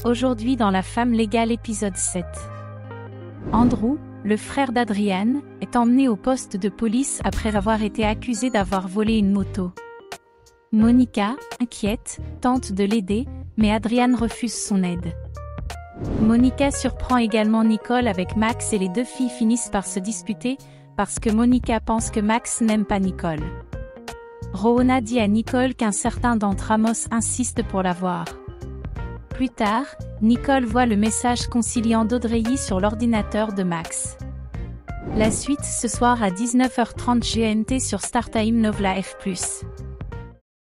Aujourd'hui dans La Femme Légale épisode 7. Andrew, le frère d'Adrian, est emmené au poste de police après avoir été accusé d'avoir volé une moto. Monica, inquiète, tente de l'aider, mais Adrian refuse son aide. Monica surprend également Nicole avec Max et les deux filles finissent par se disputer, parce que Monica pense que Max n'aime pas Nicole. Rowana dit à Nicole qu'un certain Dan Ramos insiste pour la voir. Plus tard, Nicole voit le message conciliant d'Audrey sur l'ordinateur de Max. La suite ce soir à 19h30 GMT sur Startime Novla F+.